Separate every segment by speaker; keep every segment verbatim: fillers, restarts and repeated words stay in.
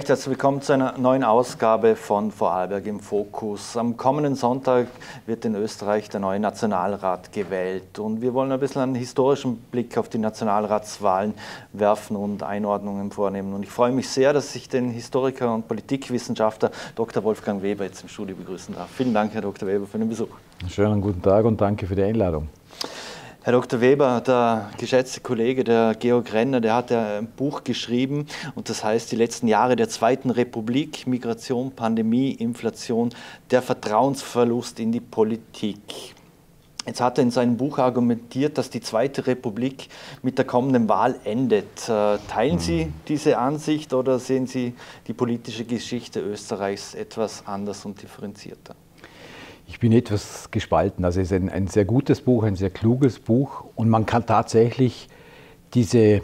Speaker 1: recht herzlich willkommen zu einer neuen Ausgabe von Vorarlberg im Fokus. Am kommenden Sonntag wird in Österreich der neue Nationalrat gewählt und wir wollen ein bisschen einen historischen Blick auf die Nationalratswahlen werfen und Einordnungen vornehmen. Und ich freue mich sehr, dass ich den Historiker und Politikwissenschaftler Doktor Wolfgang Weber jetzt im Studio begrüßen darf. Vielen Dank, Herr Doktor Weber, für den Besuch.
Speaker 2: Schönen guten Tag und danke für die Einladung.
Speaker 1: Herr Doktor Weber, der geschätzte Kollege, der Georg Renner, der hat ja ein Buch geschrieben und das heißt die letzten Jahre der Zweiten Republik, Migration, Pandemie, Inflation, der Vertrauensverlust in die Politik. Jetzt hat er in seinem Buch argumentiert, dass die Zweite Republik mit der kommenden Wahl endet. Teilen Sie diese Ansicht oder sehen Sie die politische Geschichte Österreichs etwas anders und differenzierter?
Speaker 2: Ich bin etwas gespalten. Also es ist ein, ein sehr gutes Buch, ein sehr kluges Buch und man kann tatsächlich diese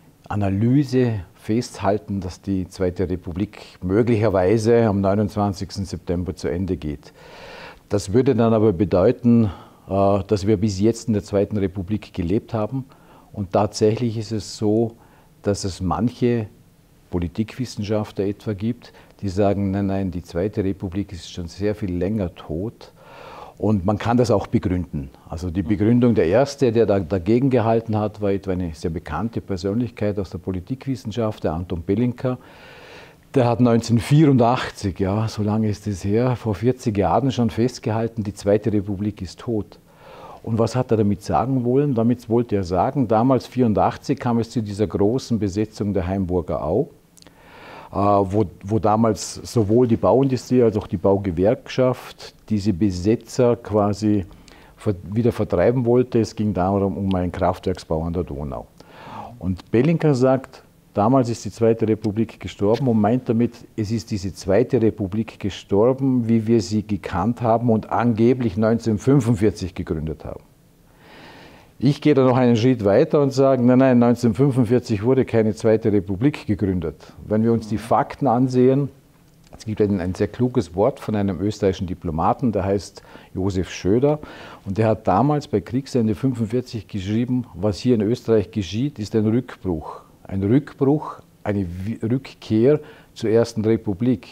Speaker 2: Analyse festhalten, dass die Zweite Republik möglicherweise am neunundzwanzigsten September zu Ende geht. Das würde dann aber bedeuten, dass wir bis jetzt in der Zweiten Republik gelebt haben und tatsächlich ist es so, dass es manche Politikwissenschaftler etwa gibt, die sagen, nein, nein, die Zweite Republik ist schon sehr viel länger tot und man kann das auch begründen. Also die Begründung, der Erste, der da dagegen gehalten hat, war etwa eine sehr bekannte Persönlichkeit aus der Politikwissenschaft, der Anton Belinka. Der hat neunzehnhundertvierundachtzig, ja, so lange ist es her, vor vierzig Jahren schon festgehalten, die Zweite Republik ist tot. Und was hat er damit sagen wollen? Damit wollte er sagen, damals neunzehnhundertvierundachtzig kam es zu dieser großen Besetzung der Haimburger Au, wo, wo damals sowohl die Bauindustrie als auch die Baugewerkschaft diese Besetzer quasi wieder vertreiben wollte. Es ging darum, um einen Kraftwerksbau an der Donau. Und Belinka sagt, damals ist die Zweite Republik gestorben und meint damit, es ist diese Zweite Republik gestorben, wie wir sie gekannt haben und angeblich neunzehnhundertfünfundvierzig gegründet haben. Ich gehe da noch einen Schritt weiter und sage, nein, nein, neunzehnhundertfünfundvierzig wurde keine Zweite Republik gegründet. Wenn wir uns die Fakten ansehen, es gibt ein, ein sehr kluges Wort von einem österreichischen Diplomaten, der heißt Josef Schöder und der hat damals bei Kriegsende neunzehnhundertfünfundvierzig geschrieben, was hier in Österreich geschieht, ist ein Rückbruch. Ein Rückbruch, eine Rückkehr zur Ersten Republik.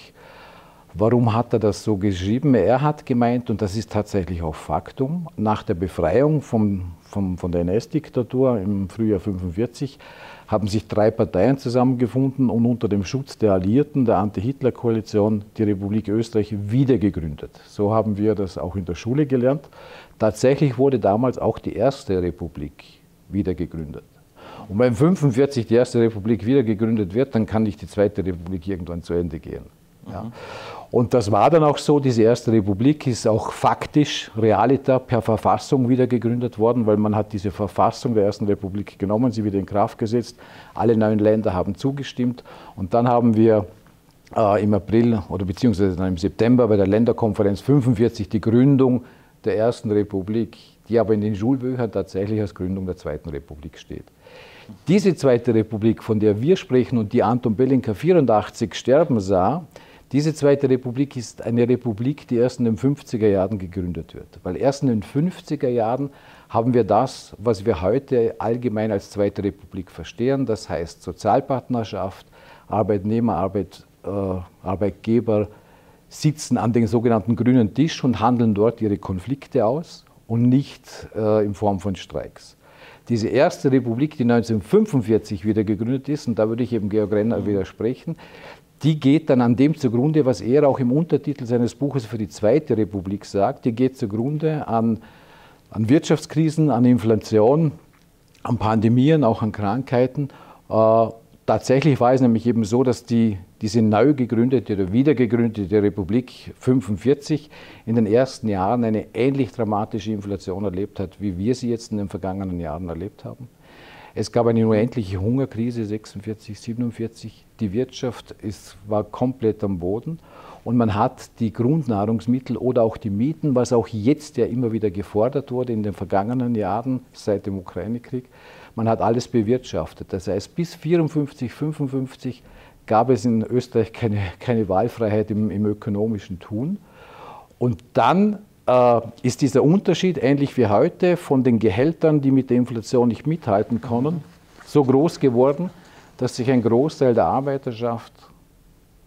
Speaker 2: Warum hat er das so geschrieben? Er hat gemeint, und das ist tatsächlich auch Faktum, nach der Befreiung vom, vom, von der N S-Diktatur im Frühjahr neunzehnhundertfünfundvierzig haben sich drei Parteien zusammengefunden und unter dem Schutz der Alliierten, der Anti-Hitler-Koalition, die Republik Österreich wieder gegründet. So haben wir das auch in der Schule gelernt. Tatsächlich wurde damals auch die Erste Republik wieder gegründet. Und wenn neunzehnhundertfünfundvierzig die Erste Republik wieder gegründet wird, dann kann nicht die Zweite Republik irgendwann zu Ende gehen. Ja. Mhm. Und das war dann auch so, diese Erste Republik ist auch faktisch, realiter, per Verfassung wieder gegründet worden, weil man hat diese Verfassung der Ersten Republik genommen, sie wieder in Kraft gesetzt, alle neuen Länder haben zugestimmt und dann haben wir äh, im April oder beziehungsweise dann im September bei der Länderkonferenz fünfundvierzig die Gründung der Ersten Republik, die aber in den Schulbüchern tatsächlich als Gründung der Zweiten Republik steht. Diese Zweite Republik, von der wir sprechen und die Anton Belinka neunzehnhundertvierundachtzig sterben sah, diese Zweite Republik ist eine Republik, die erst in den fünfziger Jahren gegründet wird. Weil erst in den fünfziger Jahren haben wir das, was wir heute allgemein als Zweite Republik verstehen. Das heißt Sozialpartnerschaft, Arbeitnehmer, Arbeit, äh, Arbeitgeber sitzen an den sogenannten grünen Tisch und handeln dort ihre Konflikte aus und nicht äh, in Form von Streiks. Diese Erste Republik, die neunzehnhundertfünfundvierzig wieder gegründet ist, und da würde ich eben Georg Renner widersprechen, die geht dann an dem zugrunde, was er auch im Untertitel seines Buches für die Zweite Republik sagt, die geht zugrunde an, an Wirtschaftskrisen, an Inflation, an Pandemien, auch an Krankheiten. Äh, tatsächlich war es nämlich eben so, dass die, diese neu gegründete oder wieder gegründete Republik fünfundvierzig in den ersten Jahren eine ähnlich dramatische Inflation erlebt hat, wie wir sie jetzt in den vergangenen Jahren erlebt haben. Es gab eine unendliche Hungerkrise, sechsundvierzig, siebenundvierzig. Die Wirtschaft ist, war komplett am Boden und man hat die Grundnahrungsmittel oder auch die Mieten, was auch jetzt ja immer wieder gefordert wurde in den vergangenen Jahren seit dem Ukraine-Krieg, man hat alles bewirtschaftet. Das heißt, bis vierundfünfzig, fünfundfünfzig gab es in Österreich keine, keine Wahlfreiheit im, im ökonomischen Tun. Und dann äh, ist dieser Unterschied, ähnlich wie heute, von den Gehältern, die mit der Inflation nicht mithalten können, so groß geworden, dass sich ein Großteil der Arbeiterschaft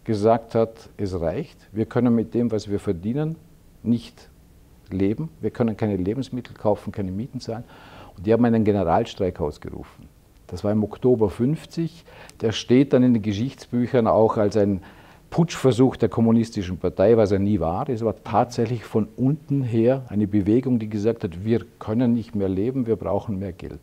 Speaker 2: gesagt hat, es reicht, wir können mit dem, was wir verdienen, nicht leben, wir können keine Lebensmittel kaufen, keine Mieten zahlen. Und die haben einen Generalstreik ausgerufen. Das war im Oktober fünfzig, der steht dann in den Geschichtsbüchern auch als ein Putschversuch der kommunistischen Partei, was er nie war. Es war tatsächlich von unten her eine Bewegung, die gesagt hat, wir können nicht mehr leben, wir brauchen mehr Geld.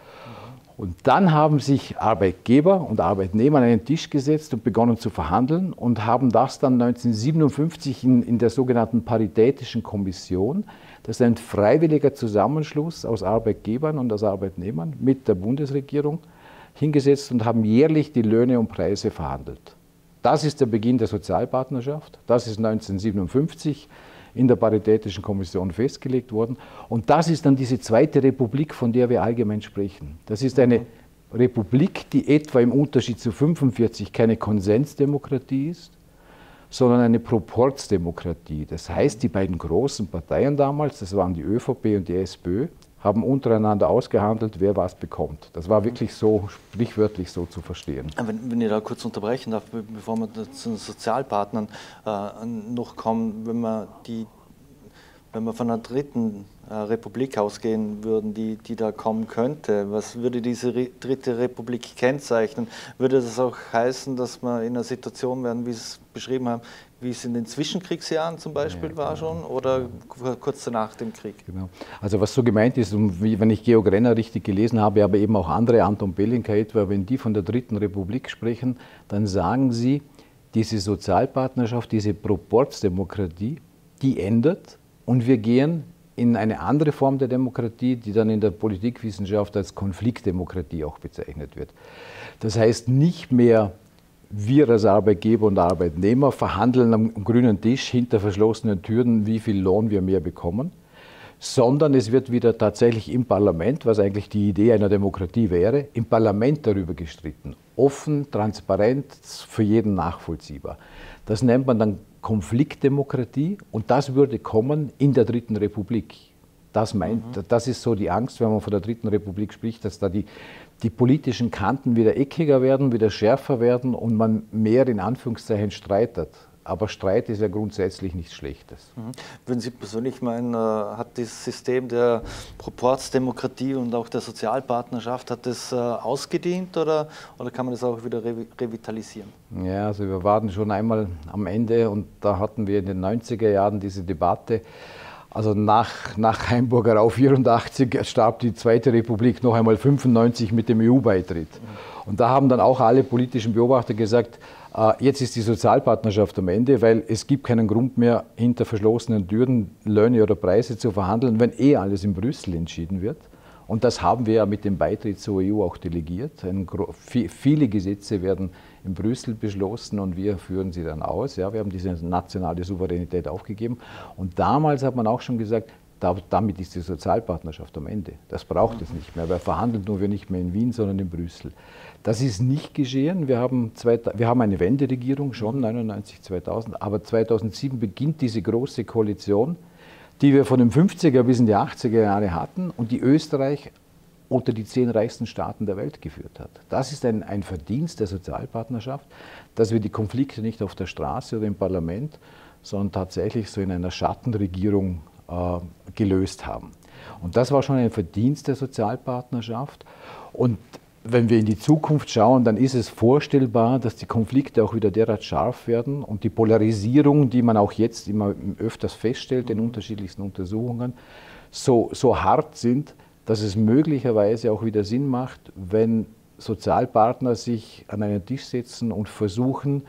Speaker 2: Und dann haben sich Arbeitgeber und Arbeitnehmer an einen Tisch gesetzt und begonnen zu verhandeln und haben das dann neunzehnhundertsiebenundfünfzig in, in der sogenannten Paritätischen Kommission, das ist ein freiwilliger Zusammenschluss aus Arbeitgebern und aus Arbeitnehmern mit der Bundesregierung, hingesetzt und haben jährlich die Löhne und Preise verhandelt. Das ist der Beginn der Sozialpartnerschaft, das ist neunzehnhundertsiebenundfünfzig in der Paritätischen Kommission festgelegt worden. Und das ist dann diese zweite Republik, von der wir allgemein sprechen. Das ist eine Republik, die etwa im Unterschied zu fünfundvierzig keine Konsensdemokratie ist, sondern eine Proporzdemokratie. Das heißt, die beiden großen Parteien damals, das waren die ÖVP und die SPÖ, haben untereinander ausgehandelt, wer was bekommt. Das war wirklich so, sprichwörtlich so zu verstehen.
Speaker 1: Wenn, wenn ich da kurz unterbrechen darf, bevor wir zu den Sozialpartnern äh, noch kommen, wenn wir, die, wenn wir von einer dritten äh, Republik ausgehen würden, die, die da kommen könnte, was würde diese Re dritte Republik kennzeichnen? Würde das auch heißen, dass wir in einer Situation werden, wie Sie es beschrieben haben, wie es in den Zwischenkriegsjahren zum Beispiel ja, war schon oder kurz nach dem Krieg?
Speaker 2: Genau. Also was so gemeint ist, und wie, wenn ich Georg Renner richtig gelesen habe, aber eben auch andere, Anton Belinka etwa, wenn die von der Dritten Republik sprechen, dann sagen sie, diese Sozialpartnerschaft, diese Proporzdemokratie, die ändert und wir gehen in eine andere Form der Demokratie, die dann in der Politikwissenschaft als Konfliktdemokratie auch bezeichnet wird. Das heißt nicht mehr, wir als Arbeitgeber und Arbeitnehmer verhandeln am grünen Tisch hinter verschlossenen Türen, wie viel Lohn wir mehr bekommen, sondern es wird wieder tatsächlich im Parlament, was eigentlich die Idee einer Demokratie wäre, im Parlament darüber gestritten. Offen, transparent, für jeden nachvollziehbar. Das nennt man dann Konfliktdemokratie und das würde kommen in der Dritten Republik. Das meint, mhm. das ist so die Angst, wenn man von der Dritten Republik spricht, dass da die, die politischen Kanten wieder eckiger werden, wieder schärfer werden und man mehr in Anführungszeichen streitet. Aber Streit ist ja grundsätzlich nichts Schlechtes.
Speaker 1: Mhm. Würden Sie persönlich meinen, hat das System der Proporzdemokratie und auch der Sozialpartnerschaft, hat das ausgedient oder, oder kann man das auch wieder revitalisieren?
Speaker 2: Ja, also wir waren schon einmal am Ende und da hatten wir in den neunziger Jahren diese Debatte. Also nach, nach Heimburger Rau vierundachtzig starb die Zweite Republik noch einmal fünfundneunzig mit dem E U-Beitritt. Und da haben dann auch alle politischen Beobachter gesagt, äh, jetzt ist die Sozialpartnerschaft am Ende, weil es gibt keinen Grund mehr, hinter verschlossenen Türen Löhne oder Preise zu verhandeln, wenn eh alles in Brüssel entschieden wird. Und das haben wir ja mit dem Beitritt zur E U auch delegiert. Ein, viele Gesetze werden in Brüssel beschlossen und wir führen sie dann aus. Ja, wir haben diese nationale Souveränität aufgegeben. Und damals hat man auch schon gesagt, da, damit ist die Sozialpartnerschaft am Ende. Das braucht es nicht mehr. Wir verhandeln nur wir nicht mehr in Wien, sondern in Brüssel. Das ist nicht geschehen. Wir haben, zwei, wir haben eine Wenderegierung schon, neunundneunzig, zweitausend, aber zweitausendsieben beginnt diese große Koalition, die wir von den fünfziger bis in die achtziger Jahre hatten und die Österreich unter die zehn reichsten Staaten der Welt geführt hat. Das ist ein, ein Verdienst der Sozialpartnerschaft, dass wir die Konflikte nicht auf der Straße oder im Parlament, sondern tatsächlich so in einer Schattenregierung äh, gelöst haben. Und das war schon ein Verdienst der Sozialpartnerschaft. Und wenn wir in die Zukunft schauen, dann ist es vorstellbar, dass die Konflikte auch wieder derart scharf werden und die Polarisierung, die man auch jetzt immer öfters feststellt in unterschiedlichsten Untersuchungen, so, so hart sind, dass es möglicherweise auch wieder Sinn macht, wenn Sozialpartner sich an einen Tisch setzen und versuchen,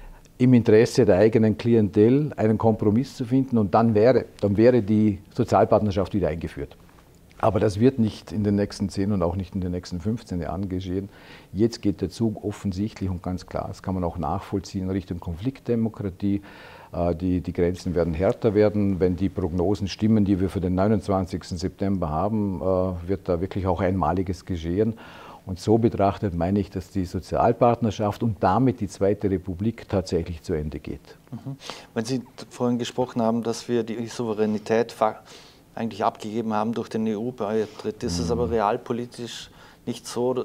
Speaker 2: im Interesse der eigenen Klientel einen Kompromiss zu finden und dann wäre, dann wäre die Sozialpartnerschaft wieder eingeführt. Aber das wird nicht in den nächsten zehn und auch nicht in den nächsten fünfzehn Jahren geschehen. Jetzt geht der Zug offensichtlich und ganz klar, das kann man auch nachvollziehen, Richtung Konfliktdemokratie. Die, die Grenzen werden härter werden. Wenn die Prognosen stimmen, die wir für den neunundzwanzigsten September haben, wird da wirklich auch Einmaliges geschehen. Und so betrachtet meine ich, dass die Sozialpartnerschaft und damit die Zweite Republik tatsächlich zu Ende geht.
Speaker 1: Mhm. Wenn Sie vorhin gesprochen haben, dass wir die Souveränität eigentlich abgegeben haben durch den E U-Beitritt, ist es aber realpolitisch nicht so,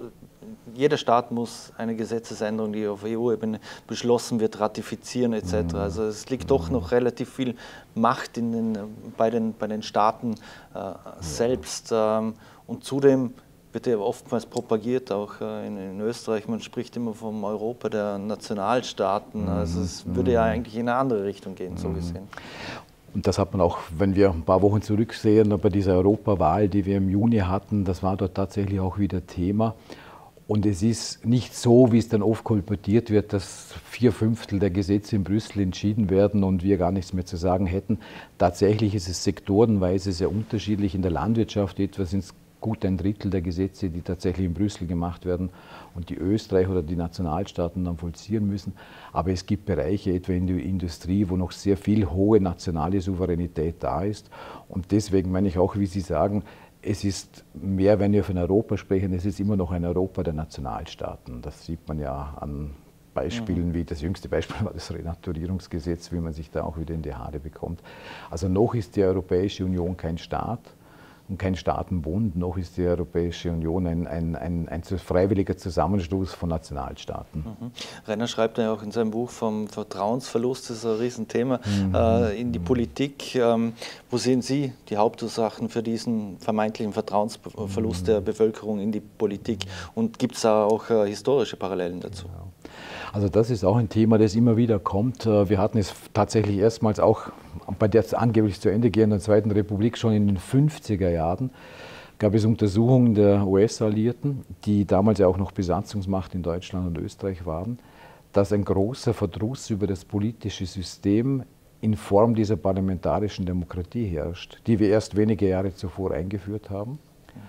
Speaker 1: jeder Staat muss eine Gesetzesänderung, die auf E U-Ebene beschlossen wird, ratifizieren et cetera. Also es liegt doch noch relativ viel Macht in den, bei, den, bei den Staaten äh, selbst. Ähm, und zudem wird ja oftmals propagiert, auch äh, in, in Österreich, man spricht immer vom Europa der Nationalstaaten. Also es würde ja eigentlich in eine andere Richtung gehen, so gesehen.
Speaker 2: Und das hat man auch, wenn wir ein paar Wochen zurücksehen, bei dieser Europawahl, die wir im Juni hatten, das war dort tatsächlich auch wieder Thema. Und es ist nicht so, wie es dann oft kolportiert wird, dass vier Fünftel der Gesetze in Brüssel entschieden werden und wir gar nichts mehr zu sagen hätten. Tatsächlich ist es sektorenweise sehr unterschiedlich. In der Landwirtschaft etwa sind es gut ein Drittel der Gesetze, die tatsächlich in Brüssel gemacht werden und die Österreich oder die Nationalstaaten dann vollziehen müssen. Aber es gibt Bereiche, etwa in der Industrie, wo noch sehr viel hohe nationale Souveränität da ist. Und deswegen meine ich auch, wie Sie sagen, es ist mehr, wenn wir von Europa sprechen, es ist immer noch ein Europa der Nationalstaaten. Das sieht man ja an Beispielen, wie das jüngste Beispiel war das Renaturierungsgesetz, wie man sich da auch wieder in die Haare bekommt. Also noch ist die Europäische Union kein Staat und kein Staatenbund, noch ist die Europäische Union ein, ein, ein, ein freiwilliger Zusammenschluss von Nationalstaaten.
Speaker 1: Mhm. Renner schreibt ja auch in seinem Buch vom Vertrauensverlust, das ist ein Riesenthema, mhm. äh, in die Politik. Ähm, wo sehen Sie die Hauptursachen für diesen vermeintlichen Vertrauensverlust mhm. der Bevölkerung in die Politik? Und gibt es da auch äh, historische Parallelen dazu?
Speaker 2: Ja. Also das ist auch ein Thema, das immer wieder kommt. Wir hatten es tatsächlich erstmals auch bei der angeblich zu Ende gehenden Zweiten Republik schon in den fünfziger Jahren. Gab es Untersuchungen der U S-Alliierten, die damals ja auch noch Besatzungsmacht in Deutschland und Österreich waren, dass ein großer Verdruss über das politische System in Form dieser parlamentarischen Demokratie herrscht, die wir erst wenige Jahre zuvor eingeführt haben.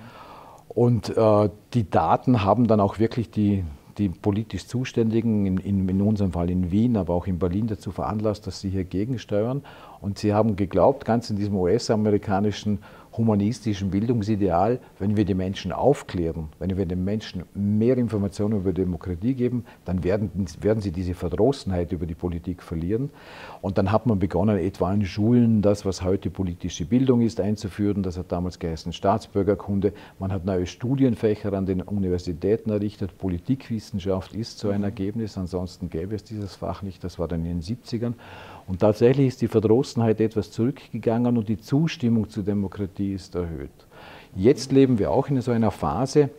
Speaker 2: Und äh, die Daten haben dann auch wirklich die die politisch Zuständigen, in, in, in unserem Fall in Wien, aber auch in Berlin dazu veranlasst, dass sie hier gegensteuern. Und sie haben geglaubt, ganz in diesem U S-amerikanischen humanistischen Bildungsideal, wenn wir die Menschen aufklären, wenn wir den Menschen mehr Informationen über Demokratie geben, dann werden, werden sie diese Verdrossenheit über die Politik verlieren. Und dann hat man begonnen, etwa in Schulen das, was heute politische Bildung ist, einzuführen. Das hat damals geheißen Staatsbürgerkunde. Man hat neue Studienfächer an den Universitäten errichtet. Politikwissenschaft ist so ein Ergebnis, ansonsten gäbe es dieses Fach nicht. Das war dann in den siebzigern. Und tatsächlich ist die Verdrossenheit etwas zurückgegangen und die Zustimmung zur Demokratie ist erhöht. Jetzt leben wir auch in so einer Phase.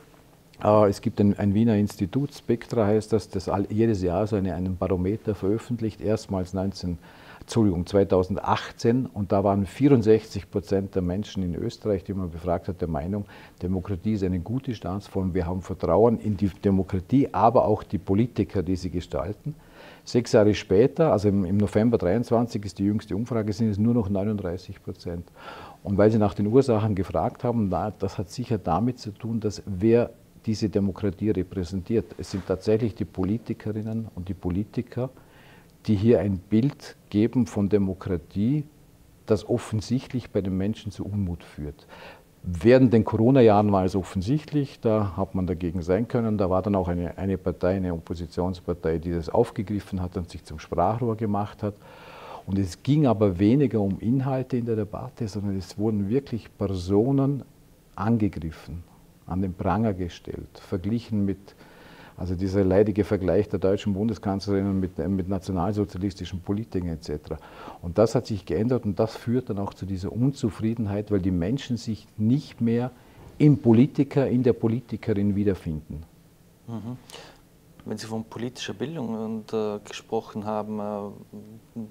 Speaker 2: Es gibt ein, ein Wiener Institut, Spectra heißt das, das jedes Jahr so eine, einen Barometer veröffentlicht, erstmals neunzehn, Entschuldigung, zweitausendachtzehn. Und da waren vierundsechzig Prozent der Menschen in Österreich, die man befragt hat, der Meinung, Demokratie ist eine gute Staatsform. Wir haben Vertrauen in die Demokratie, aber auch die Politiker, die sie gestalten. Sechs Jahre später, also im November dreiundzwanzig ist die jüngste Umfrage, sind es nur noch neununddreißig Prozent. Und weil Sie nach den Ursachen gefragt haben, das hat sicher damit zu tun, dass wer diese Demokratie repräsentiert. Es sind tatsächlich die Politikerinnen und die Politiker, die hier ein Bild geben von Demokratie, das offensichtlich bei den Menschen zu Unmut führt. Während den Corona-Jahren war es offensichtlich, da hat man dagegen sein können. Da war dann auch eine, eine Partei, eine Oppositionspartei, die das aufgegriffen hat und sich zum Sprachrohr gemacht hat. Und es ging aber weniger um Inhalte in der Debatte, sondern es wurden wirklich Personen angegriffen, an den Pranger gestellt, verglichen mit, also dieser leidige Vergleich der deutschen Bundeskanzlerin mit, mit nationalsozialistischen Politikern et cetera. Und das hat sich geändert und das führt dann auch zu dieser Unzufriedenheit, weil die Menschen sich nicht mehr im Politiker, in der Politikerin wiederfinden.
Speaker 1: Mhm. Wenn Sie von politischer Bildung und, äh, gesprochen haben, äh,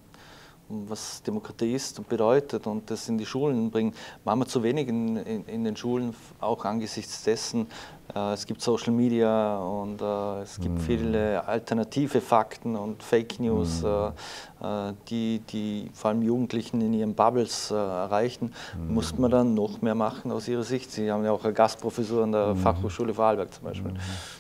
Speaker 1: was Demokratie ist und bedeutet und das in die Schulen bringen, machen wir zu wenig in, in, in den Schulen, auch angesichts dessen, äh, es gibt Social Media und äh, es gibt mm. viele alternative Fakten und Fake News, mm. äh, die, die vor allem Jugendlichen in ihren Bubbles äh, erreichen. Mm. Muss man dann noch mehr machen aus Ihrer Sicht? Sie haben ja auch eine Gastprofessur an der mm. Fachhochschule Vorarlberg zum Beispiel.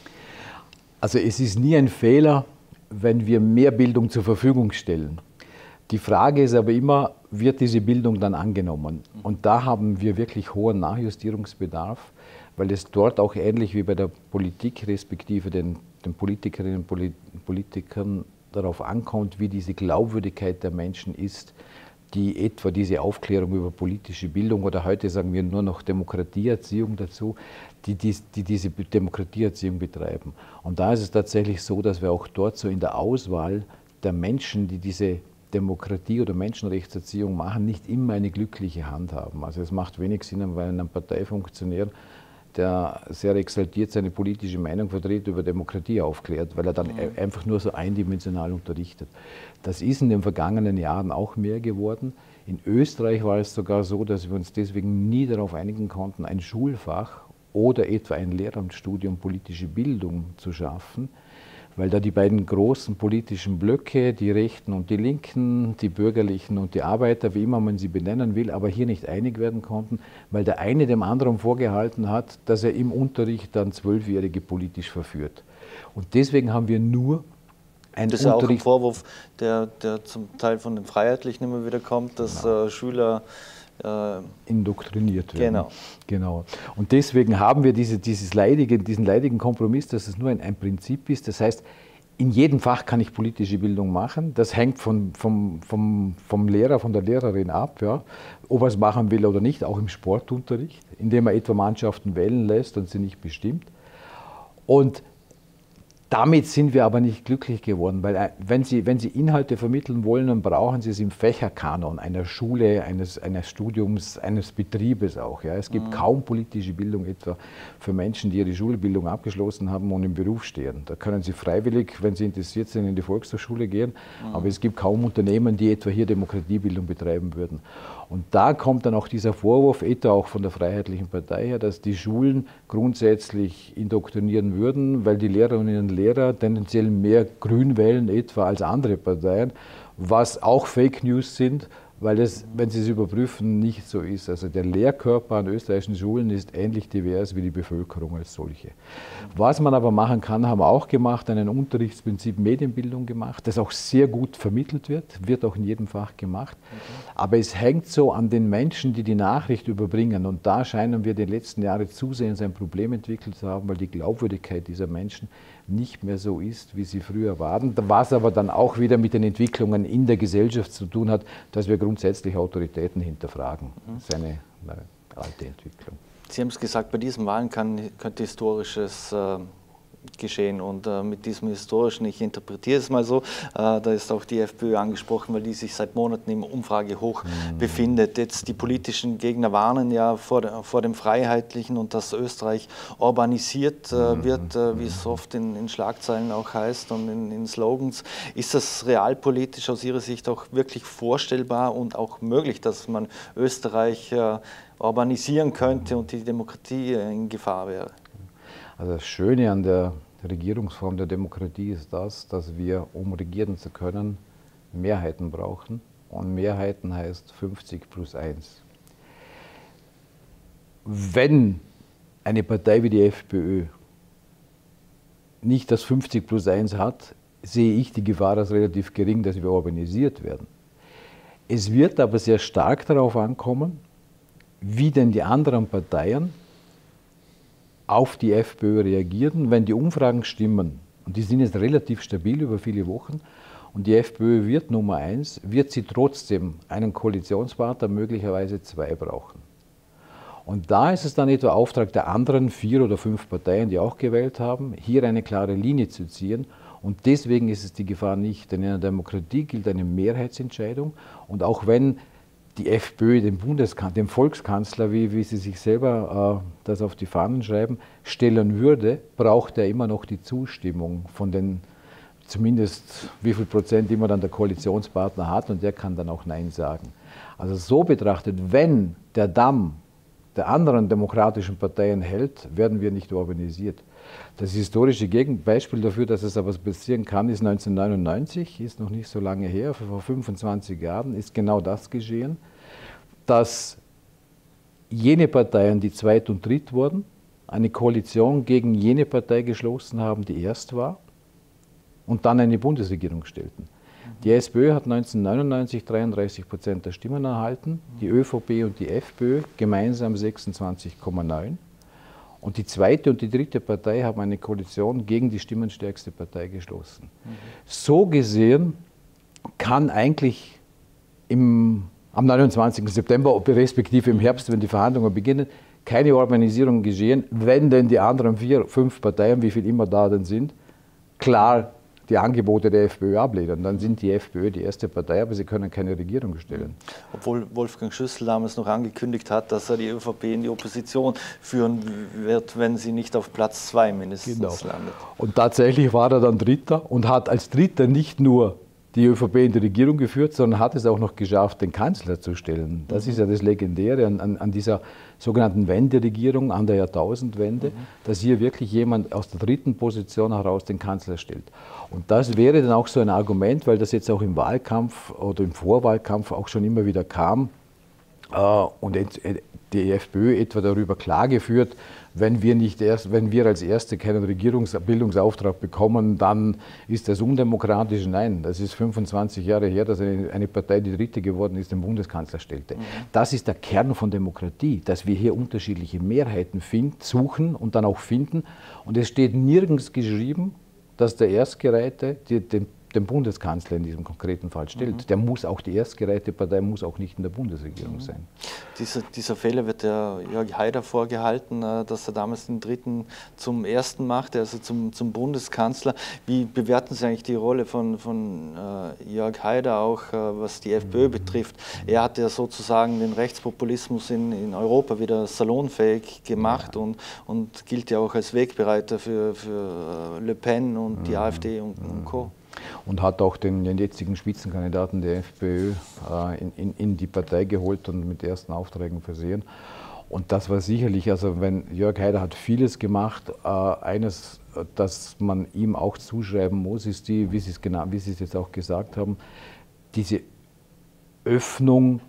Speaker 2: Also es ist nie ein Fehler, wenn wir mehr Bildung zur Verfügung stellen. Die Frage ist aber immer, wird diese Bildung dann angenommen? Und da haben wir wirklich hohen Nachjustierungsbedarf, weil es dort auch ähnlich wie bei der Politik, respektive den, den Politikerinnen und Politikern darauf ankommt, wie diese Glaubwürdigkeit der Menschen ist, die etwa diese Aufklärung über politische Bildung oder heute sagen wir nur noch Demokratieerziehung dazu, die, die, die diese Demokratieerziehung betreiben. Und da ist es tatsächlich so, dass wir auch dort so in der Auswahl der Menschen, die diese Demokratie- oder Menschenrechtserziehung machen, nicht immer eine glückliche Hand haben. Also es macht wenig Sinn, weil ein Parteifunktionär, der sehr exaltiert seine politische Meinung vertritt, über Demokratie aufklärt, weil er dann mhm. einfach nur so eindimensional unterrichtet. Das ist in den vergangenen Jahren auch mehr geworden. In Österreich war es sogar so, dass wir uns deswegen nie darauf einigen konnten, ein Schulfach oder etwa ein Lehramtsstudium politische Bildung zu schaffen, weil da die beiden großen politischen Blöcke, die Rechten und die Linken, die Bürgerlichen und die Arbeiter, wie immer man sie benennen will, aber hier nicht einig werden konnten, weil der eine dem anderen vorgehalten hat, dass er im Unterricht dann Zwölfjährige politisch verführt. Und deswegen haben wir nur ein
Speaker 1: Das ist ja auch ein Vorwurf, der, der zum Teil von den Freiheitlichen immer wieder kommt, dass genau. äh, Schüler
Speaker 2: äh, indoktriniert werden.
Speaker 1: Genau.
Speaker 2: Genau. Und deswegen haben wir diese, dieses leidige, diesen leidigen Kompromiss, dass es nur ein, ein Prinzip ist. Das heißt, in jedem Fach kann ich politische Bildung machen. Das hängt von, vom, vom, vom Lehrer, von der Lehrerin ab, ja, ob er es machen will oder nicht, auch im Sportunterricht, indem er etwa Mannschaften wählen lässt und sie nicht bestimmt. Und damit sind wir aber nicht glücklich geworden, weil wenn Sie, wenn Sie Inhalte vermitteln wollen, dann brauchen Sie es im Fächerkanon einer Schule, eines, eines Studiums, eines Betriebes auch. Ja. Es gibt mhm. kaum politische Bildung etwa für Menschen, die ihre Schulbildung abgeschlossen haben und im Beruf stehen. Da können Sie freiwillig, wenn Sie interessiert sind, in die Volkshochschule gehen, mhm. aber es gibt kaum Unternehmen, die etwa hier Demokratiebildung betreiben würden. Und da kommt dann auch dieser Vorwurf, etwa auch von der Freiheitlichen Partei her, dass die Schulen grundsätzlich indoktrinieren würden, weil die Lehrerinnen und Lehrer tendenziell mehr Grün wählen etwa als andere Parteien, was auch Fake News sind, weil es, wenn Sie es überprüfen, nicht so ist. Also der Lehrkörper an österreichischen Schulen ist ähnlich divers wie die Bevölkerung als solche. Was man aber machen kann, haben wir auch gemacht, einen Unterrichtsprinzip Medienbildung gemacht, das auch sehr gut vermittelt wird, wird auch in jedem Fach gemacht. Okay. Aber es hängt so an den Menschen, die die Nachricht überbringen. Und da scheinen wir die letzten Jahre zusehends ein Problem entwickelt zu haben, weil die Glaubwürdigkeit dieser Menschen nicht mehr so ist, wie sie früher waren. Was aber dann auch wieder mit den Entwicklungen in der Gesellschaft zu tun hat, dass wir grundsätzlich Autoritäten hinterfragen. Das ist eine, eine alte Entwicklung.
Speaker 1: Sie haben es gesagt, bei diesen Wahlen kann, könnte Historisches äh, geschehen und äh, mit diesem Historischen, ich interpretiere es mal so, äh, da ist auch die FPÖ angesprochen, weil die sich seit Monaten im Umfragehoch mhm. befindet. Jetzt die politischen Gegner warnen ja vor, vor dem Freiheitlichen und dass Österreich urbanisiert äh, mhm. wird, äh, wie es oft in, in Schlagzeilen auch heißt und in, in Slogans. Ist das realpolitisch aus Ihrer Sicht auch wirklich vorstellbar und auch möglich, dass man Österreich äh, urbanisieren könnte und die Demokratie in Gefahr wäre?
Speaker 2: Also das Schöne an der Regierungsform der Demokratie ist das, dass wir, um regieren zu können, Mehrheiten brauchen. Und Mehrheiten heißt fünfzig plus eins. Wenn eine Partei wie die FPÖ nicht das fünfzig plus eins hat, sehe ich die Gefahr als relativ gering, dass wir urbanisiert werden. Es wird aber sehr stark darauf ankommen, wie denn die anderen Parteien auf die FPÖ reagieren, wenn die Umfragen stimmen, und die sind jetzt relativ stabil über viele Wochen, und die FPÖ wird Nummer eins, wird sie trotzdem einen Koalitionspartner, möglicherweise zwei brauchen. Und da ist es dann etwa Auftrag der anderen vier oder fünf Parteien, die auch gewählt haben, hier eine klare Linie zu ziehen. Und deswegen ist es die Gefahr nicht, denn in einer Demokratie gilt eine Mehrheitsentscheidung, und auch wenn die FPÖ den Bundeskanzler, den Volkskanzler, wie, wie sie sich selber äh, das auf die Fahnen schreiben, stellen würde, braucht er immer noch die Zustimmung von den, zumindest wie viel Prozent immer dann der Koalitionspartner hat, und der kann dann auch Nein sagen. Also so betrachtet, wenn der Damm der anderen demokratischen Parteien hält, werden wir nicht urbanisiert. Das historische Gegenbeispiel dafür, dass es aber passieren kann, ist neunzehnhundertneunundneunzig, ist noch nicht so lange her, vor fünfundzwanzig Jahren ist genau das geschehen, dass jene Parteien, die zweit und dritt wurden, eine Koalition gegen jene Partei geschlossen haben, die erst war, und dann eine Bundesregierung stellten. Die SPÖ hat neunzehnhundertneunundneunzig dreiunddreißig Prozent der Stimmen erhalten, die ÖVP und die FPÖ gemeinsam sechsundzwanzig Komma neun. Und die zweite und die dritte Partei haben eine Koalition gegen die stimmenstärkste Partei geschlossen. Mhm. So gesehen kann eigentlich im am neunundzwanzigsten September, respektive im Herbst, wenn die Verhandlungen beginnen, keine Organisierung geschehen, wenn denn die anderen vier, fünf Parteien, wie viel immer da denn sind, klar die Angebote der FPÖ ablehnen. Dann sind die FPÖ die erste Partei, aber sie können keine Regierung stellen.
Speaker 1: Obwohl Wolfgang Schüssel damals noch angekündigt hat, dass er die ÖVP in die Opposition führen wird, wenn sie nicht auf Platz zwei mindestens
Speaker 2: genau.
Speaker 1: landet.
Speaker 2: Und tatsächlich war er dann Dritter und hat als Dritter nicht nur die ÖVP in die Regierung geführt, sondern hat es auch noch geschafft, den Kanzler zu stellen. Das mhm. ist ja das Legendäre an, an, an dieser sogenannten Wenderegierung, an der Jahrtausendwende, mhm. dass hier wirklich jemand aus der dritten Position heraus den Kanzler stellt. Und das wäre dann auch so ein Argument, weil das jetzt auch im Wahlkampf oder im Vorwahlkampf auch schon immer wieder kam äh, und die FPÖ etwa darüber Klage führt, wenn wir, nicht erst, wenn wir als Erste keinen Regierungsbildungsauftrag bekommen, dann ist das undemokratisch. Nein, das ist fünfundzwanzig Jahre her, dass eine, eine Partei, die Dritte geworden ist, den Bundeskanzler stellte. Mhm. Das ist der Kern von Demokratie, dass wir hier unterschiedliche Mehrheiten finden, suchen und dann auch finden. Und es steht nirgends geschrieben, dass der Erstgereihte die, den, den Bundeskanzler in diesem konkreten Fall stellt. Mhm. Der muss auch, die erstgereihte Partei muss auch nicht in der Bundesregierung mhm. sein.
Speaker 1: Dieser, dieser Fehler wird der Jörg Haider vorgehalten, dass er damals den Dritten zum Ersten machte, also zum, zum Bundeskanzler. Wie bewerten Sie eigentlich die Rolle von, von äh, Jörg Haider, auch äh, was die FPÖ betrifft? Er hat ja sozusagen den Rechtspopulismus in, in Europa wieder salonfähig gemacht ja. und, und gilt ja auch als Wegbereiter für, für Le Pen und die mhm. AfD und, und Co.
Speaker 2: Und hat auch den, den jetzigen Spitzenkandidaten der FPÖ äh, in, in, in die Partei geholt und mit ersten Aufträgen versehen. Und das war sicherlich, also wenn Jörg Haider hat vieles gemacht, äh, eines, das man ihm auch zuschreiben muss, ist die, wie Sie es genau, wie Sie es jetzt auch gesagt haben, diese Öffnung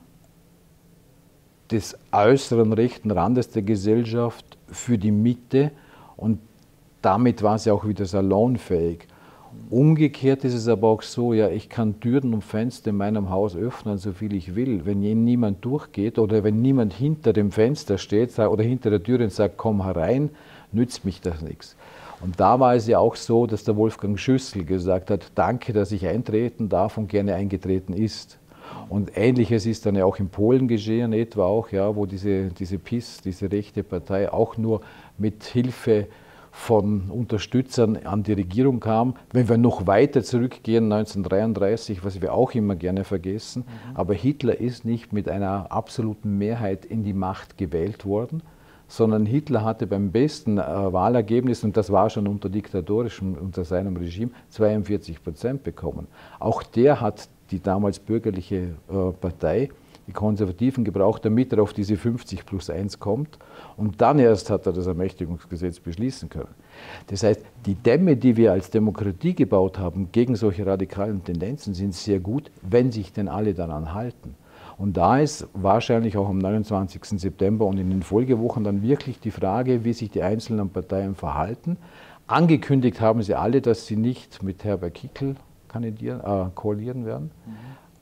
Speaker 2: des äußeren rechten Randes der Gesellschaft für die Mitte, und damit war sie auch wieder salonfähig. Umgekehrt ist es aber auch so, ja, ich kann Türen und Fenster in meinem Haus öffnen, so viel ich will. Wenn niemand durchgeht oder wenn niemand hinter dem Fenster steht oder hinter der Tür und sagt, komm herein, nützt mich das nichts. Und da war es ja auch so, dass der Wolfgang Schüssel gesagt hat, danke, dass ich eintreten darf und gerne eingetreten ist. Und Ähnliches ist dann ja auch in Polen geschehen, etwa auch, ja, wo diese, diese PiS, diese rechte Partei, auch nur mit Hilfe von Unterstützern an die Regierung kam. Wenn wir noch weiter zurückgehen, neunzehnhundertdreiunddreißig, was wir auch immer gerne vergessen, mhm. aber Hitler ist nicht mit einer absoluten Mehrheit in die Macht gewählt worden, sondern Hitler hatte beim besten äh, Wahlergebnis, und das war schon unter diktatorischem, unter seinem Regime, zweiundvierzig Prozent bekommen. Auch der hat die damals bürgerliche äh, Partei, die Konservativen, gebraucht, damit er auf diese fünfzig plus eins kommt. Und dann erst hat er das Ermächtigungsgesetz beschließen können. Das heißt, die Dämme, die wir als Demokratie gebaut haben gegen solche radikalen Tendenzen, sind sehr gut, wenn sich denn alle daran halten. Und da ist wahrscheinlich auch am neunundzwanzigsten September und in den Folgewochen dann wirklich die Frage, wie sich die einzelnen Parteien verhalten. Angekündigt haben sie alle, dass sie nicht mit Herbert Kickl kandidieren, äh, koalieren werden. Mhm.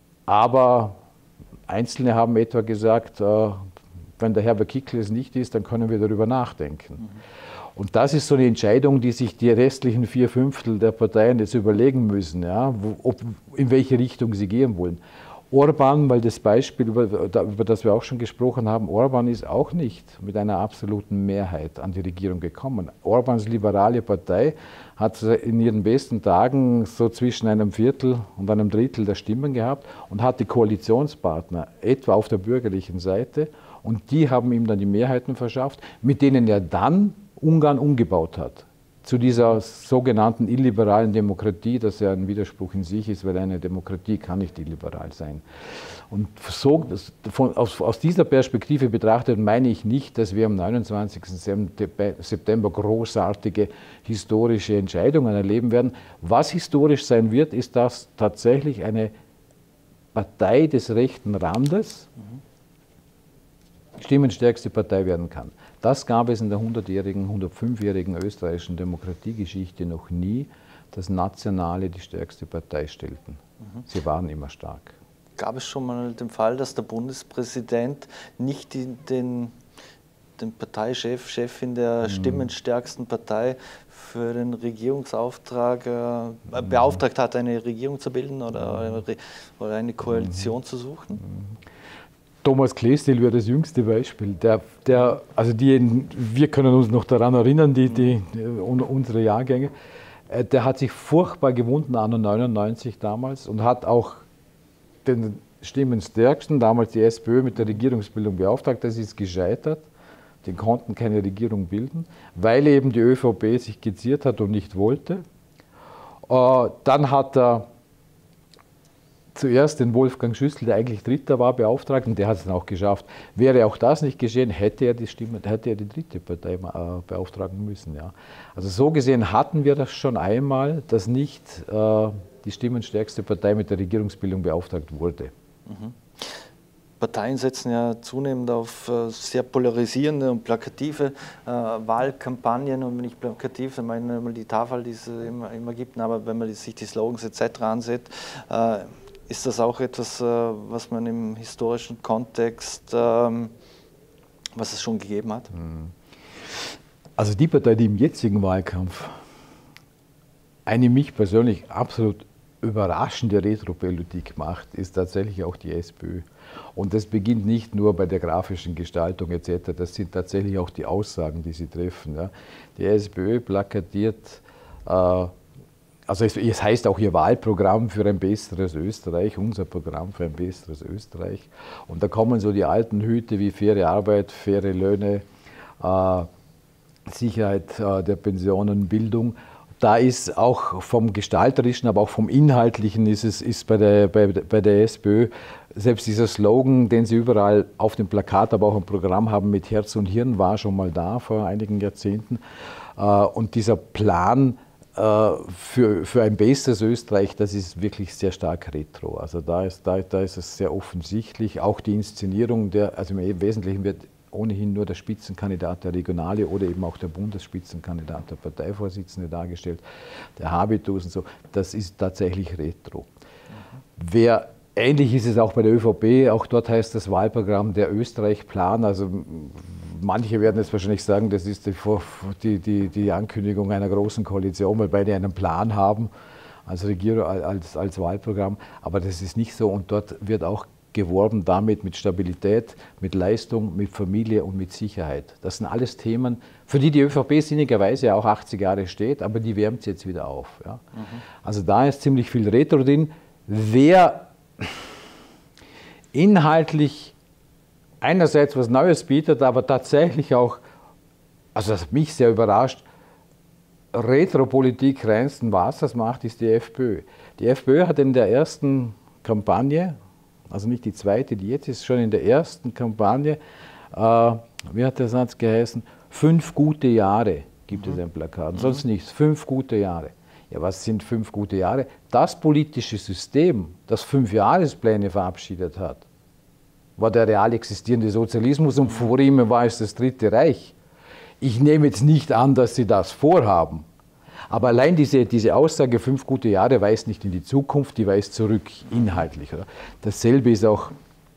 Speaker 2: Aber Einzelne haben etwa gesagt, äh, wenn der Herbert Kickl es nicht ist, dann können wir darüber nachdenken. Mhm. Und das ist so eine Entscheidung, die sich die restlichen vier Fünftel der Parteien jetzt überlegen müssen, ja, wo, ob, in welche Richtung sie gehen wollen. Orban, weil das Beispiel, über, über das wir auch schon gesprochen haben, Orban ist auch nicht mit einer absoluten Mehrheit an die Regierung gekommen. Orbans liberale Partei hat in ihren besten Tagen so zwischen einem Viertel und einem Drittel der Stimmen gehabt und hatte Koalitionspartner, etwa auf der bürgerlichen Seite, und die haben ihm dann die Mehrheiten verschafft, mit denen er dann Ungarn umgebaut hat. Zu dieser sogenannten illiberalen Demokratie, das ja ein Widerspruch in sich ist, weil eine Demokratie kann nicht illiberal sein. Und so, von, aus, aus dieser Perspektive betrachtet meine ich nicht, dass wir am neunundzwanzigsten September großartige historische Entscheidungen erleben werden. Was historisch sein wird, ist, dass tatsächlich eine Partei des rechten Randes stimmenstärkste Partei werden kann. Das gab es in der hundertjährigen, hundertfünfjährigen österreichischen Demokratiegeschichte noch nie, dass Nationale die stärkste Partei stellten. Mhm. Sie waren immer stark.
Speaker 1: Gab es schon mal den Fall, dass der Bundespräsident nicht die, den, den Parteichef, Chefin der mhm. stimmenstärksten Partei für den Regierungsauftrag äh, mhm. beauftragt hat, eine Regierung zu bilden oder, mhm. oder eine Koalition mhm. zu suchen?
Speaker 2: Thomas Klestil wäre das jüngste Beispiel. Der, der, also die, wir können uns noch daran erinnern, die, die, die, unsere Jahrgänge. Der hat sich furchtbar gewunden anno neunundneunzig damals und hat auch den Stimmenstärksten, damals die SPÖ, mit der Regierungsbildung beauftragt. Das ist gescheitert. Die konnten keine Regierung bilden, weil eben die ÖVP sich geziert hat und nicht wollte. Dann hat er zuerst den Wolfgang Schüssel, der eigentlich Dritter war, beauftragt, und der hat es dann auch geschafft. Wäre auch das nicht geschehen, hätte er die Stimme, hätte er die dritte Partei äh, beauftragen müssen. Ja. Also so gesehen hatten wir das schon einmal, dass nicht äh, die stimmenstärkste Partei mit der Regierungsbildung beauftragt wurde.
Speaker 1: Mhm. Parteien setzen ja zunehmend auf äh, sehr polarisierende und plakative äh, Wahlkampagnen. Und wenn ich plakativ, dann meine ich die Tafel, die es immer, immer gibt, aber wenn man sich die Slogans et cetera ansieht, äh, ist das auch etwas, was man im historischen Kontext, was es schon gegeben hat?
Speaker 2: Also die Partei, die im jetzigen Wahlkampf eine mich persönlich absolut überraschende Retropolitik macht, ist tatsächlich auch die SPÖ. Und das beginnt nicht nur bei der grafischen Gestaltung et cetera, das sind tatsächlich auch die Aussagen, die sie treffen. Ja. Die SPÖ plakatiert, äh, also es, es heißt auch ihr Wahlprogramm für ein besseres Österreich, unser Programm für ein besseres Österreich. Und da kommen so die alten Hüte wie faire Arbeit, faire Löhne, äh, Sicherheit äh, der Pensionen, Bildung. Da ist auch vom Gestalterischen, aber auch vom Inhaltlichen ist es ist bei, der, bei, bei der SPÖ selbst dieser Slogan, den sie überall auf dem Plakat, aber auch im Programm haben mit Herz und Hirn, war schon mal da vor einigen Jahrzehnten. Äh, und dieser Plan Für, für ein besseres Österreich, das ist wirklich sehr stark retro. Also da ist, da, da ist es sehr offensichtlich. Auch die Inszenierung, der, also im Wesentlichen wird ohnehin nur der Spitzenkandidat der Regionale oder eben auch der Bundesspitzenkandidat der Parteivorsitzende dargestellt, der Habitus und so. Das ist tatsächlich retro. Mhm. Wer Ähnlich ist es auch bei der ÖVP, auch dort heißt das Wahlprogramm der Österreich-Plan. Also manche werden jetzt wahrscheinlich sagen, das ist die, die, die Ankündigung einer großen Koalition, weil beide einen Plan haben als Regierung, als, als Wahlprogramm. Aber das ist nicht so, und dort wird auch geworben damit mit Stabilität, mit Leistung, mit Familie und mit Sicherheit. Das sind alles Themen, für die die ÖVP sinnigerweise auch achtzig Jahre steht, aber die wärmt es jetzt wieder auf. Ja. Mhm. Also da ist ziemlich viel Retro drin. Wer inhaltlich einerseits was Neues bietet, aber tatsächlich auch, also das hat mich sehr überrascht, Retropolitik reinsten Wassers macht, ist die FPÖ. Die FPÖ hat in der ersten Kampagne, also nicht die zweite, die jetzt ist, schon in der ersten Kampagne, äh, wie hat der Satz geheißen, fünf gute Jahre gibt mhm. es ein Plakat, mhm. sonst nichts, fünf gute Jahre. Ja, was sind fünf gute Jahre? Das politische System, das Fünfjahrespläne verabschiedet hat, war der real existierende Sozialismus, und vor ihm war es das Dritte Reich. Ich nehme jetzt nicht an, dass sie das vorhaben, aber allein diese, diese Aussage, fünf gute Jahre, weist nicht in die Zukunft, die weist zurück inhaltlich. Oder? Dasselbe ist auch,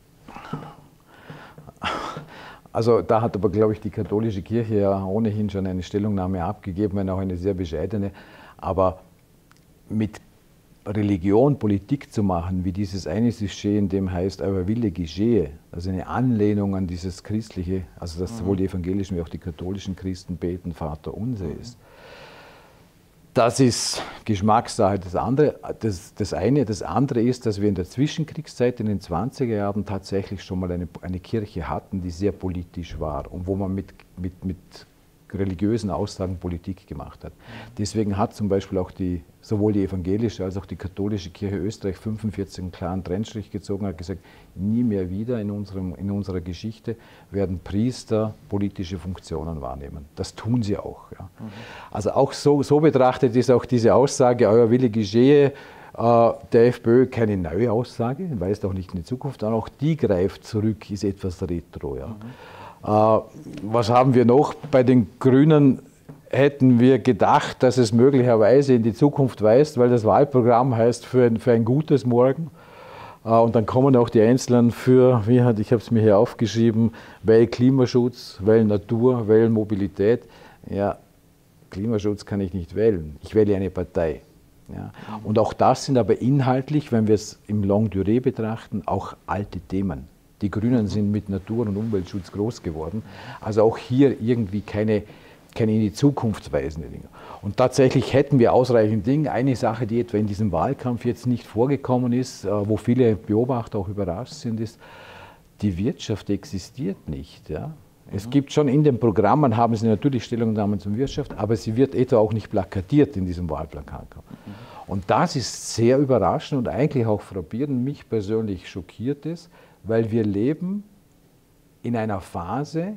Speaker 2: also da hat aber, glaube ich, die katholische Kirche ja ohnehin schon eine Stellungnahme abgegeben, wenn auch eine sehr bescheidene. Aber mit Religion Politik zu machen, wie dieses eine Sujet, in dem heißt, euer Wille geschehe, also eine Anlehnung an dieses christliche, also dass sowohl die evangelischen wie auch die katholischen Christen beten, Vater unser ist. Das ist Geschmackssache. Das andere, das, das eine. Das andere ist, dass wir in der Zwischenkriegszeit, in den zwanziger Jahren, tatsächlich schon mal eine, eine Kirche hatten, die sehr politisch war und wo man mit, mit, mit religiösen Aussagen Politik gemacht hat. Deswegen hat zum Beispiel auch die, sowohl die evangelische als auch die katholische Kirche Österreich fünfundvierzig einen klaren Trennstrich gezogen, hat gesagt, nie mehr wieder in, unserem, in unserer Geschichte werden Priester politische Funktionen wahrnehmen. Das tun sie auch. Ja. Mhm. Also auch so, so betrachtet ist auch diese Aussage, euer Wille geschehe, äh, der FPÖ keine neue Aussage, weist auch nicht in die Zukunft an, auch die greift zurück, ist etwas retro. Ja. Mhm. Was haben wir noch? Bei den Grünen hätten wir gedacht, dass es möglicherweise in die Zukunft weist, weil das Wahlprogramm heißt für ein, für ein gutes Morgen. Und dann kommen auch die Einzelnen für, wie hat, ich habe es mir hier aufgeschrieben, weil Klimaschutz, weil Natur, weil Mobilität. Ja, Klimaschutz kann ich nicht wählen. Ich wähle eine Partei. Ja. Und auch das sind aber inhaltlich, wenn wir es im Longue Durée betrachten, auch alte Themen. Die Grünen sind mit Natur- und Umweltschutz groß geworden. Also auch hier irgendwie keine, keine in die Zukunft weisende Dinge. Und tatsächlich hätten wir ausreichend Dinge. Eine Sache, die etwa in diesem Wahlkampf jetzt nicht vorgekommen ist, wo viele Beobachter auch überrascht sind, ist, die Wirtschaft existiert nicht. Ja? Es mhm. gibt schon in den Programmen, haben Sie natürlich Stellungnahmen zur Wirtschaft, aber sie wird etwa auch nicht plakatiert in diesem Wahlplakat. Mhm. Und das ist sehr überraschend und eigentlich auch frappierend, mich persönlich schockiert es, weil wir leben in einer Phase,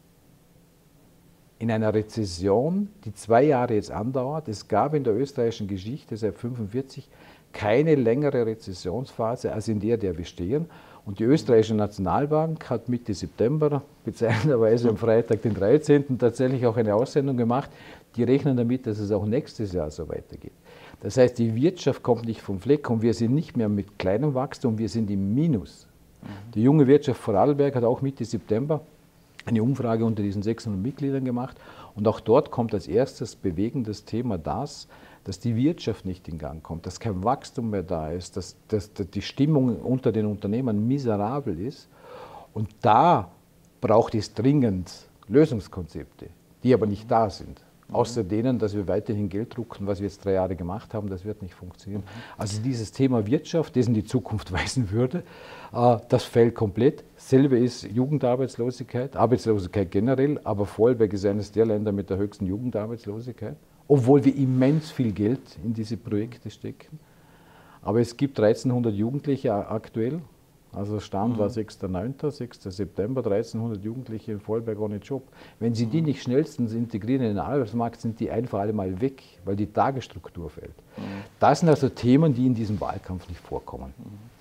Speaker 2: in einer Rezession, die zwei Jahre jetzt andauert. Es gab in der österreichischen Geschichte seit neunzehnhundertfünfundvierzig keine längere Rezessionsphase als in der, der wir stehen. Und die österreichische Nationalbank hat Mitte September, bezeichnenderweise am Freitag, den dreizehnten tatsächlich auch eine Aussendung gemacht. Die rechnen damit, dass es auch nächstes Jahr so weitergeht. Das heißt, die Wirtschaft kommt nicht vom Fleck und wir sind nicht mehr mit kleinem Wachstum, wir sind im Minus. Die junge Wirtschaft Vorarlberg hat auch Mitte September eine Umfrage unter diesen sechshundert Mitgliedern gemacht und auch dort kommt als erstes bewegendes Thema das, dass die Wirtschaft nicht in Gang kommt, dass kein Wachstum mehr da ist, dass, dass, dass die Stimmung unter den Unternehmern miserabel ist. Und da braucht es dringend Lösungskonzepte, die aber nicht da sind. Mhm. Außer denen, dass wir weiterhin Geld drucken, was wir jetzt drei Jahre gemacht haben, das wird nicht funktionieren. Also dieses Thema Wirtschaft, das in die Zukunft weisen würde, das fällt komplett. Selbe ist Jugendarbeitslosigkeit, Arbeitslosigkeit generell, aber Vorarlberg ist eines der Länder mit der höchsten Jugendarbeitslosigkeit. Obwohl wir immens viel Geld in diese Projekte stecken. Aber es gibt dreizehnhundert Jugendliche aktuell, also Stand mhm. war sechster neunter, sechster September, dreizehnhundert Jugendliche in Vorarlberg ohne Job. Wenn Sie die nicht schnellstens integrieren in den Arbeitsmarkt, sind die einfach alle mal weg, weil die Tagesstruktur fällt. Mhm. Das sind also Themen, die in diesem Wahlkampf nicht vorkommen.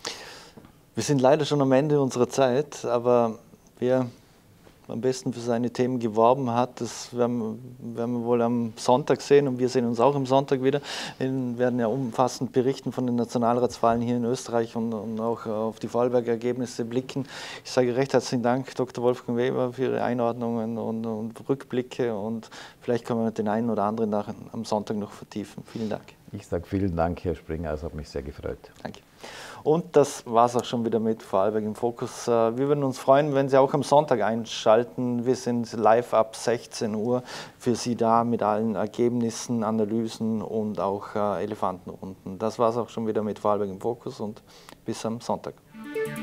Speaker 1: Wir sind leider schon am Ende unserer Zeit, aber wir am besten für seine Themen geworben hat. Das werden, werden wir wohl am Sonntag sehen und wir sehen uns auch am Sonntag wieder. Wir werden ja umfassend berichten von den Nationalratswahlen hier in Österreich und, und auch auf die Vorarlberger Ergebnisse blicken. Ich sage recht herzlichen Dank, Doktor Wolfgang Weber, für Ihre Einordnungen und, und Rückblicke und vielleicht können wir den einen oder anderen nach, am Sonntag noch vertiefen. Vielen Dank.
Speaker 2: Ich sage vielen Dank, Herr Springer, es hat mich sehr gefreut.
Speaker 1: Danke. Und das war es auch schon wieder mit Vorarlberg im Fokus. Wir würden uns freuen, wenn Sie auch am Sonntag einschalten. Wir sind live ab sechzehn Uhr für Sie da mit allen Ergebnissen, Analysen und auch Elefantenrunden. Das war es auch schon wieder mit Vorarlberg im Fokus und bis am Sonntag.